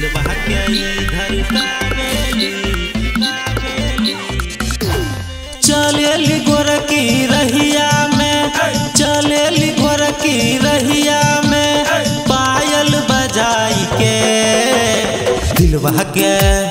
चलेली गोरकी रहिया में, चलेली गोरकी रहिया में, पायल बजाई के दिलवा के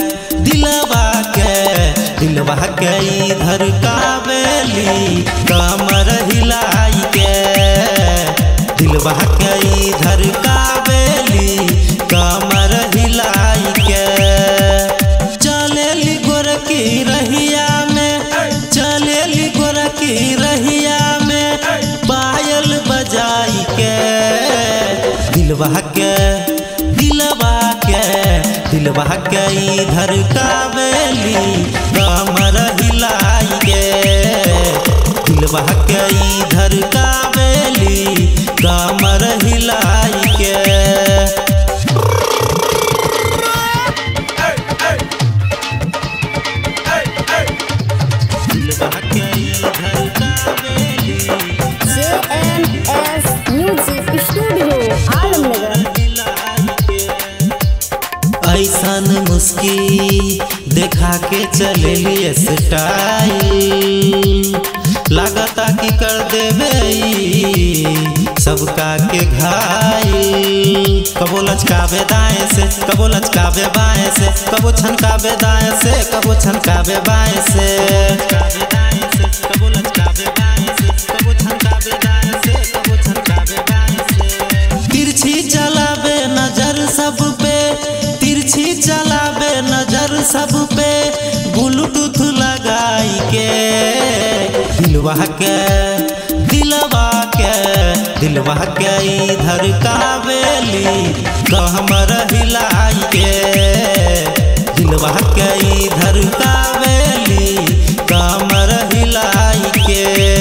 इधर कावेली कमर हिलाई के, दिलवा के इधर कावेली कमर हिलाई के। चलेली गोरकी रहिया में, चलेली गोरकी रहिया में, पायल बजाई के दिलवा के इधर कावेली कमर हिलाई के, दिलवा के इधर कावेली कमर हिलाई के। JMS music studio Alamnagar. ऐसन मुस्की देखा के चलेली स्टाइल, लागता कि कर देवे सबका के घायल। कबो लचकावे दाएं से, कबो लचकावे बाएं से, कबो छनकावे दाएं से, कबो छनकावे बाएं से, कबो लचकावे बाएं से, कबो छनकावे दाएं से, कबो छनकावे बाएं से। तिरछी चलावे नजर सब पे, तिरछी चलावे नजर सब पे, ब्लूटूथ लगाई के दिलवा के इधर कावेली कमर हिलाई के, दिलवा के इधर कावेली कमर हिलाई के।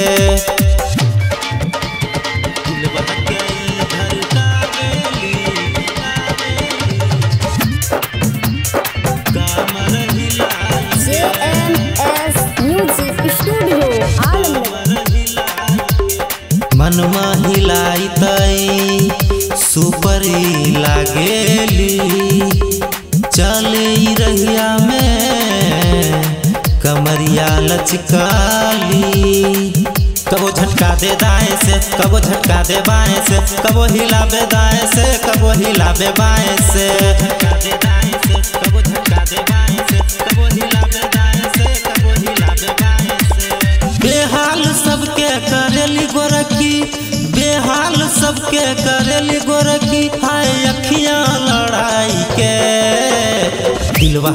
JMS music studio Alamnagar. मनवा हिलाई तई सुपरी लागेली, चले रहिया में कमरिया लचकाली। कबो झटका दे दाएं से, कबो झटका दे बाएं से, कबो हिलावे दाएं से, कबो हिलावे बाएं से, झटका दे दाएं से, कबो झटका दे बाएं से, कबो हिलावे दाएं से, कबो हिलावे बाएं से। बेहाल सबके करेली गोरकी, बेहाल सबके करेली गोरकी, हाय अखियां लड़ाई के दिलवा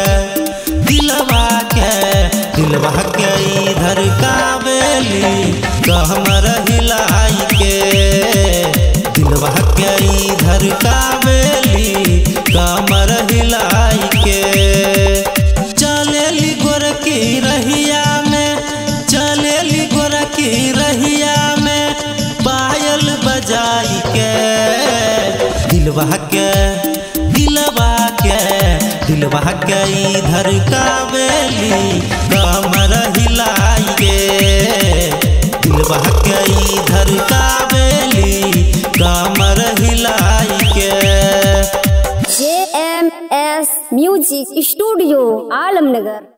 के इधर कावेली कमर हिलाई के, दिलवा के इधर कावेली कमर हिलाई के। चलेली गोरकी रहिया में, चलेली गोरकी रहिया में, पायल बजाई के दिलवा के इधर कावेली कमर हिलाई के, दिलवा के इधर कावेली कमर हिलाई के। JMS music studio Alamnagar.